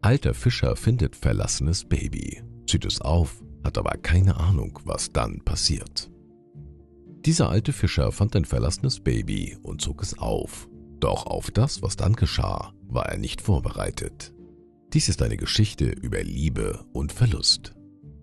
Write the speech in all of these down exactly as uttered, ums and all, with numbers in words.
Alter Fischer findet verlassenes Baby, zieht es auf, hat aber keine Ahnung, was dann passiert. Dieser alte Fischer fand ein verlassenes Baby und zog es auf. Doch auf das, was dann geschah, war er nicht vorbereitet. Dies ist eine Geschichte über Liebe und Verlust.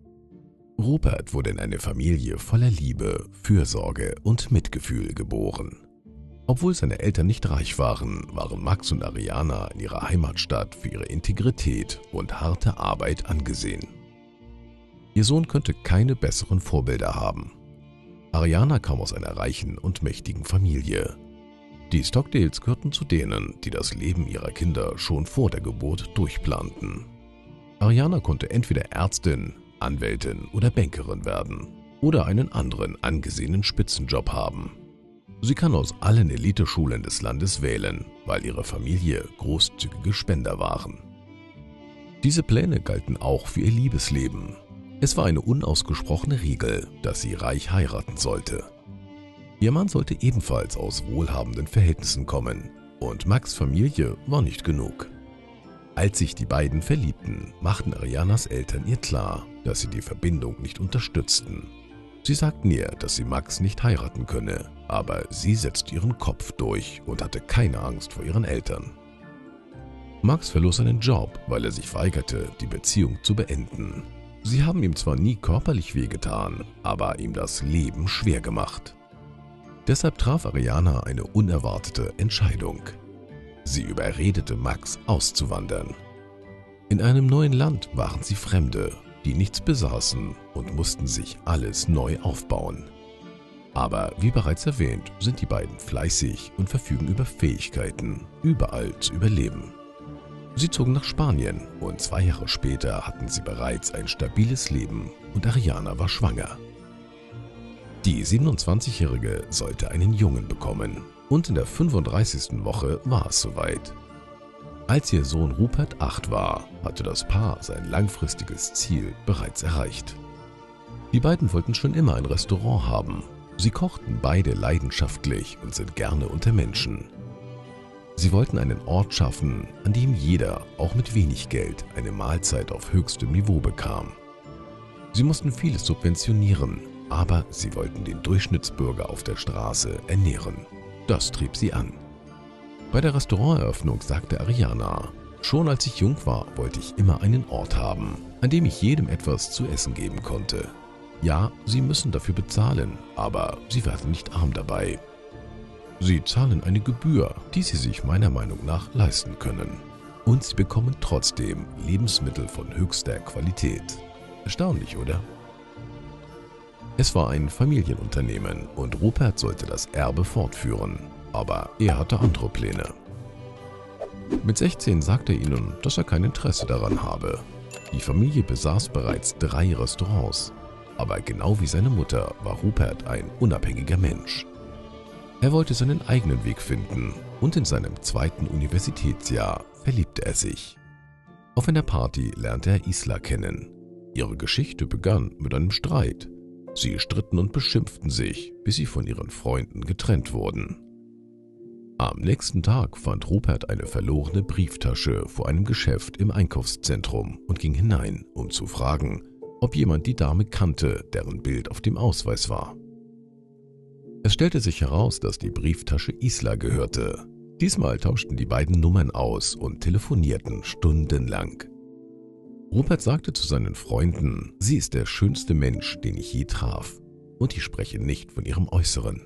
Rupert wurde in eine Familie voller Liebe, Fürsorge und Mitgefühl geboren. Obwohl seine Eltern nicht reich waren, waren Max und Ariana in ihrer Heimatstadt für ihre Integrität und harte Arbeit angesehen. Ihr Sohn könnte keine besseren Vorbilder haben. Ariana kam aus einer reichen und mächtigen Familie. Die Stockdales gehörten zu denen, die das Leben ihrer Kinder schon vor der Geburt durchplanten. Ariana konnte entweder Ärztin, Anwältin oder Bankerin werden oder einen anderen angesehenen Spitzenjob haben. Sie kann aus allen Eliteschulen des Landes wählen, weil ihre Familie großzügige Spender waren. Diese Pläne galten auch für ihr Liebesleben. Es war eine unausgesprochene Regel, dass sie reich heiraten sollte. Ihr Mann sollte ebenfalls aus wohlhabenden Verhältnissen kommen und Max' Familie war nicht genug. Als sich die beiden verliebten, machten Arianas Eltern ihr klar, dass sie die Verbindung nicht unterstützten. Sie sagten ihr, dass sie Max nicht heiraten könne, aber sie setzte ihren Kopf durch und hatte keine Angst vor ihren Eltern. Max verlor seinen Job, weil er sich weigerte, die Beziehung zu beenden. Sie haben ihm zwar nie körperlich wehgetan, aber ihm das Leben schwer gemacht. Deshalb traf Ariana eine unerwartete Entscheidung. Sie überredete Max, auszuwandern. In einem neuen Land waren sie Fremde, die nichts besaßen und mussten sich alles neu aufbauen. Aber wie bereits erwähnt, sind die beiden fleißig und verfügen über Fähigkeiten, überall zu überleben. Sie zogen nach Spanien und zwei Jahre später hatten sie bereits ein stabiles Leben und Ariana war schwanger. Die siebenundzwanzigjährige sollte einen Jungen bekommen und in der fünfunddreißigsten Woche war es soweit. Als ihr Sohn Rupert acht war, hatte das Paar sein langfristiges Ziel bereits erreicht. Die beiden wollten schon immer ein Restaurant haben. Sie kochten beide leidenschaftlich und sind gerne unter Menschen. Sie wollten einen Ort schaffen, an dem jeder, auch mit wenig Geld, eine Mahlzeit auf höchstem Niveau bekam. Sie mussten vieles subventionieren, aber sie wollten den Durchschnittsbürger auf der Straße ernähren. Das trieb sie an. Bei der Restauranteröffnung sagte Ariana: Schon als ich jung war, wollte ich immer einen Ort haben, an dem ich jedem etwas zu essen geben konnte. Ja, Sie müssen dafür bezahlen, aber Sie werden nicht arm dabei. Sie zahlen eine Gebühr, die Sie sich meiner Meinung nach leisten können. Und Sie bekommen trotzdem Lebensmittel von höchster Qualität. Erstaunlich, oder? Es war ein Familienunternehmen und Rupert sollte das Erbe fortführen, aber er hatte andere Pläne. Mit sechzehn sagte er ihnen, dass er kein Interesse daran habe. Die Familie besaß bereits drei Restaurants, aber genau wie seine Mutter war Rupert ein unabhängiger Mensch. Er wollte seinen eigenen Weg finden und in seinem zweiten Universitätsjahr verliebte er sich. Auf einer Party lernte er Isla kennen. Ihre Geschichte begann mit einem Streit. Sie stritten und beschimpften sich, bis sie von ihren Freunden getrennt wurden. Am nächsten Tag fand Rupert eine verlorene Brieftasche vor einem Geschäft im Einkaufszentrum und ging hinein, um zu fragen, ob jemand die Dame kannte, deren Bild auf dem Ausweis war. Es stellte sich heraus, dass die Brieftasche Isla gehörte. Diesmal tauschten die beiden Nummern aus und telefonierten stundenlang. Rupert sagte zu seinen Freunden, sie ist der schönste Mensch, den ich je traf, und ich spreche nicht von ihrem Äußeren.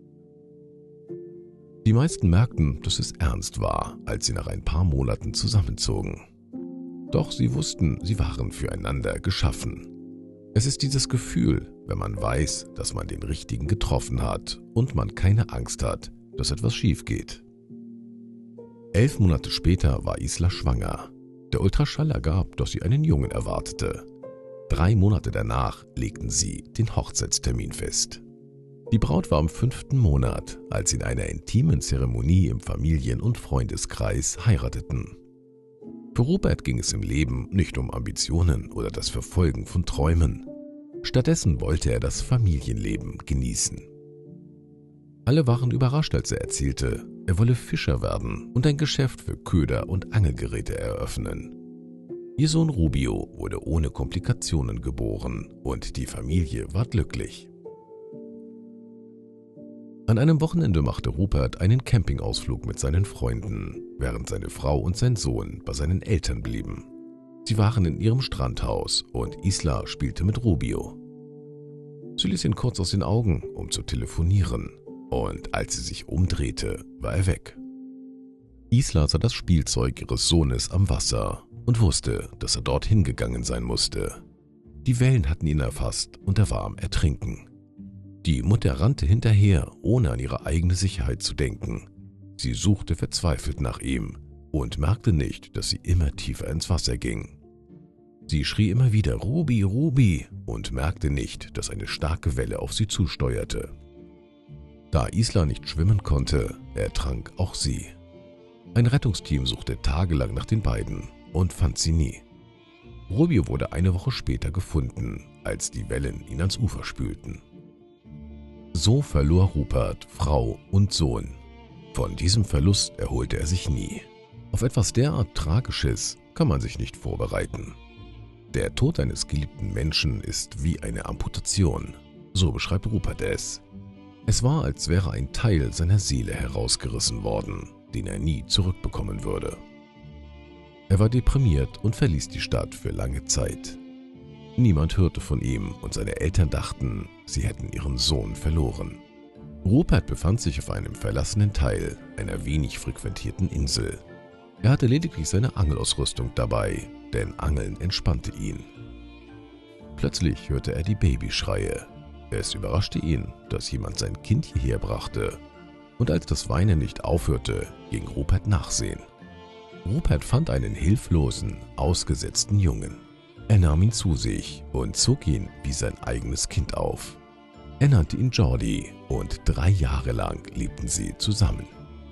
Die meisten merkten, dass es ernst war, als sie nach ein paar Monaten zusammenzogen. Doch sie wussten, sie waren füreinander geschaffen. Es ist dieses Gefühl, wenn man weiß, dass man den Richtigen getroffen hat und man keine Angst hat, dass etwas schief geht. Elf Monate später war Isla schwanger. Der Ultraschall ergab, dass sie einen Jungen erwartete. Drei Monate danach legten sie den Hochzeitstermin fest. Die Braut war im fünften Monat, als sie in einer intimen Zeremonie im Familien- und Freundeskreis heirateten. Für Rupert ging es im Leben nicht um Ambitionen oder das Verfolgen von Träumen. Stattdessen wollte er das Familienleben genießen. Alle waren überrascht, als er erzählte, er wolle Fischer werden und ein Geschäft für Köder und Angelgeräte eröffnen. Ihr Sohn Rubio wurde ohne Komplikationen geboren und die Familie war glücklich. An einem Wochenende machte Rupert einen Campingausflug mit seinen Freunden, während seine Frau und sein Sohn bei seinen Eltern blieben. Sie waren in ihrem Strandhaus und Isla spielte mit Rubio. Sie ließ ihn kurz aus den Augen, um zu telefonieren, und als sie sich umdrehte, war er weg. Isla sah das Spielzeug ihres Sohnes am Wasser und wusste, dass er dorthin gegangen sein musste. Die Wellen hatten ihn erfasst und er war am Ertrinken. Die Mutter rannte hinterher, ohne an ihre eigene Sicherheit zu denken. Sie suchte verzweifelt nach ihm und merkte nicht, dass sie immer tiefer ins Wasser ging. Sie schrie immer wieder »Ruby, Ruby« und merkte nicht, dass eine starke Welle auf sie zusteuerte. Da Isla nicht schwimmen konnte, ertrank auch sie. Ein Rettungsteam suchte tagelang nach den beiden und fand sie nie. Rubio wurde eine Woche später gefunden, als die Wellen ihn ans Ufer spülten. So verlor Rupert Frau und Sohn. Von diesem Verlust erholte er sich nie. Auf etwas derart Tragisches kann man sich nicht vorbereiten. Der Tod eines geliebten Menschen ist wie eine Amputation, so beschreibt Rupert es. Es war, als wäre ein Teil seiner Seele herausgerissen worden, den er nie zurückbekommen würde. Er war deprimiert und verließ die Stadt für lange Zeit. Niemand hörte von ihm und seine Eltern dachten, sie hätten ihren Sohn verloren. Rupert befand sich auf einem verlassenen Teil einer wenig frequentierten Insel. Er hatte lediglich seine Angelausrüstung dabei, denn Angeln entspannte ihn. Plötzlich hörte er die Babyschreie. Es überraschte ihn, dass jemand sein Kind hierher brachte. Und als das Weinen nicht aufhörte, ging Rupert nachsehen. Rupert fand einen hilflosen, ausgesetzten Jungen. Er nahm ihn zu sich und zog ihn wie sein eigenes Kind auf. Er nannte ihn Jordi und drei Jahre lang lebten sie zusammen.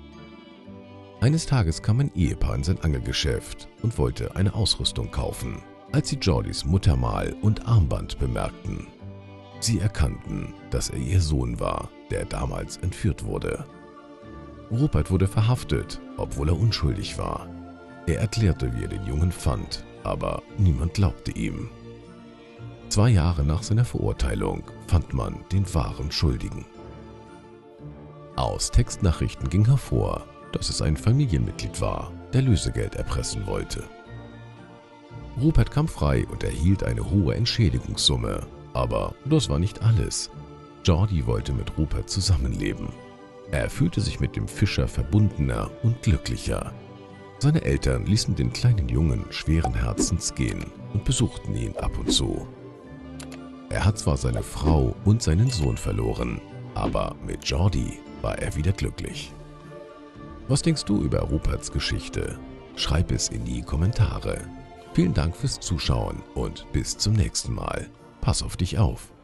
Eines Tages kam ein Ehepaar in sein Angelgeschäft und wollte eine Ausrüstung kaufen, als sie Jordis Muttermal und Armband bemerkten. Sie erkannten, dass er ihr Sohn war, der damals entführt wurde. Rupert wurde verhaftet, obwohl er unschuldig war. Er erklärte, wie er den Jungen fand, aber niemand glaubte ihm. Zwei Jahre nach seiner Verurteilung fand man den wahren Schuldigen. Aus Textnachrichten ging hervor, dass es ein Familienmitglied war, der Lösegeld erpressen wollte. Rupert kam frei und erhielt eine hohe Entschädigungssumme, aber das war nicht alles. Jordi wollte mit Rupert zusammenleben. Er fühlte sich mit dem Fischer verbundener und glücklicher. Seine Eltern ließen den kleinen Jungen schweren Herzens gehen und besuchten ihn ab und zu. Er hat zwar seine Frau und seinen Sohn verloren, aber mit Jordi war er wieder glücklich. Was denkst du über Ruperts Geschichte? Schreib es in die Kommentare. Vielen Dank fürs Zuschauen und bis zum nächsten Mal. Pass auf dich auf.